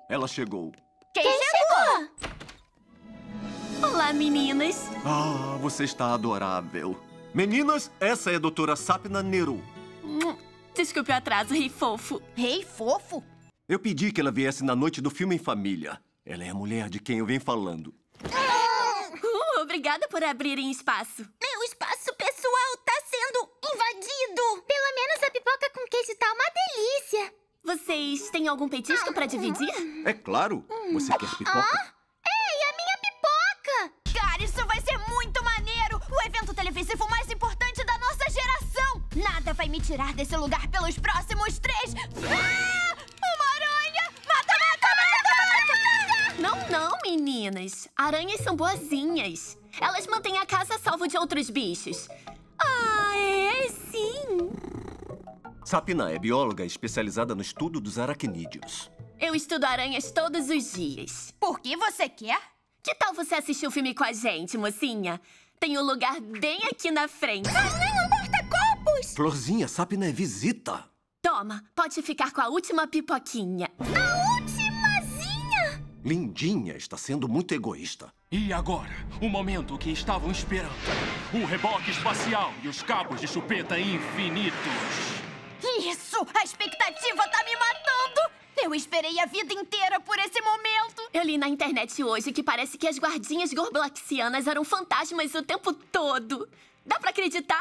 Ela chegou. Quem chegou? Olá, meninas. Ah, você está adorável. Meninas, essa é a doutora Sapna Neru. Desculpe o atraso, rei fofo. Rei fofo? Eu pedi que ela viesse na noite do filme em família. Ela é a mulher de quem eu venho falando. Obrigada por abrirem espaço. Meu espaço pessoal tá sendo invadido. Pelo menos a pipoca com queijo tá uma delícia. Vocês têm algum petisco pra dividir? É claro. Você quer pipoca? Ei, a minha pipoca! Cara, isso vai ser muito maneiro! O evento televisivo mais importante da nossa geração! Nada vai me tirar desse lugar pelos próximos 3... Ah! Uma aranha! Mata, mata, mata, mata! Não, meninas. Aranhas são boazinhas. Elas mantêm a casa a salvo de outros bichos. Ah, sim. Sapna é bióloga especializada no estudo dos aracnídeos. Eu estudo aranhas todos os dias. Por que você quer? Que tal você assistir o filme com a gente, mocinha? Tem um lugar bem aqui na frente. Mas nem um porta-copos! Florzinha, Sapna é visita. Toma, pode ficar com a última pipoquinha. A ultimazinha! Lindinha está sendo muito egoísta. E agora, o momento que estavam esperando. O reboque espacial e os cabos de chupeta infinitos. Isso! A expectativa tá me matando! Eu esperei a vida inteira por esse momento! Eu li na internet hoje que parece que as guardinhas gorblaxianas eram fantasmas o tempo todo. Dá pra acreditar?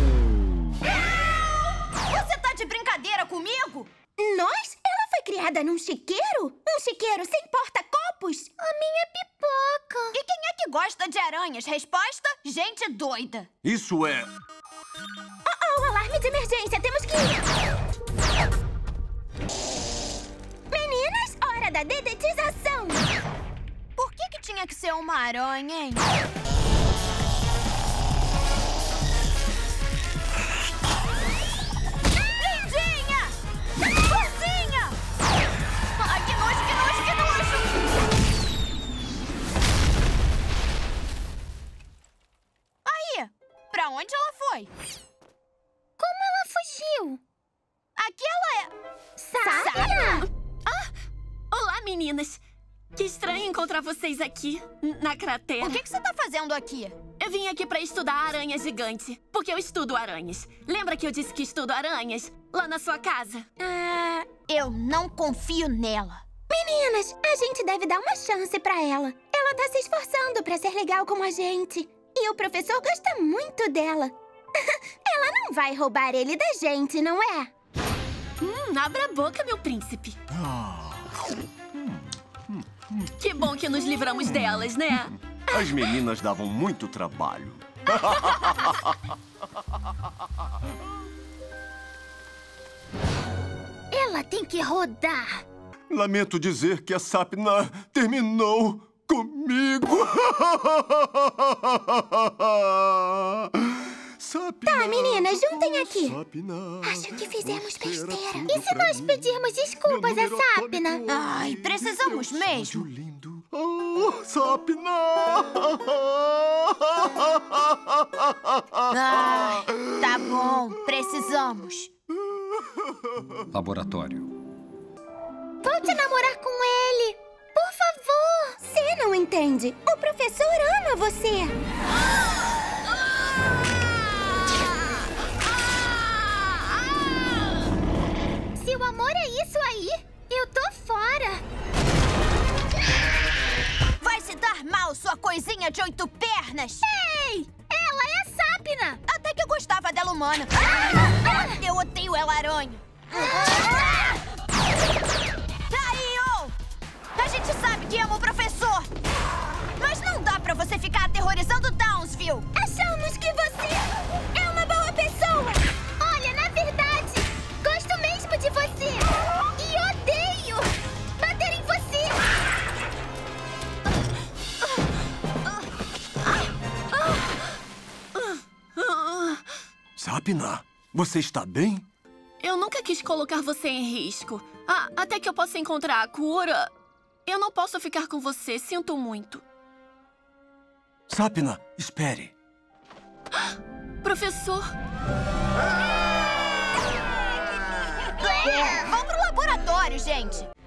Você tá de brincadeira comigo? Nós? Ela foi criada num chiqueiro? Um chiqueiro sem porta-copos? A minha pipoca! E quem é que gosta de aranhas? Resposta? Gente doida! Isso é... Oh, alarme de emergência! Temos que ir! Meninas, hora da dedetização! Por que tinha que ser uma aranha, hein? Lindinha! Florzinha! Ai, que nojo, que nojo, que nojo! Aí, pra onde ela foi? Como ela fugiu? Aquela é... Sapna? Olá, meninas. Que estranho encontrar vocês aqui, na cratera. O que você tá fazendo aqui? Eu vim aqui pra estudar aranha gigante, porque eu estudo aranhas. Lembra que eu disse que estudo aranhas lá na sua casa? Eu não confio nela. Meninas, a gente deve dar uma chance pra ela. Ela tá se esforçando pra ser legal como a gente. E o professor gosta muito dela. Ela não vai roubar ele da gente, não é? Abra a boca, meu príncipe. Que bom que nos livramos delas, né? As meninas davam muito trabalho. Ela tem que rodar. Lamento dizer que a Sapna terminou comigo. Sapna, Tá, meninas, juntem aqui. Sapna, Acho que fizemos você era besteira. tudo E se pra nós mim? pedirmos desculpas Meu a número Sapna? atômico. Ai, precisamos Seu mesmo. rádio lindo. Oh, Sapna! Ai, tá bom, precisamos. Laboratório. Volte namorar com ele. Por favor. Você não entende. O professor ama você. Se o amor é isso aí, eu tô fora. Vai se dar mal, sua coisinha de 8 pernas. Ei! Ela é a Sapna. Até que eu gostava dela humana. Eu odeio ela aranha. Taio! A gente sabe que ama o professor. Mas não dá pra você ficar aterrorizando Townsville. Achamos que você é uma boa pessoa. Olha, na verdade, gosto mesmo de você. E odeio bater em você. Sapna, você está bem? Eu nunca quis colocar você em risco. Até que eu possa encontrar a cura. Eu não posso ficar com você, sinto muito. Sapna, espere. Professor? Vamos pro laboratório, gente.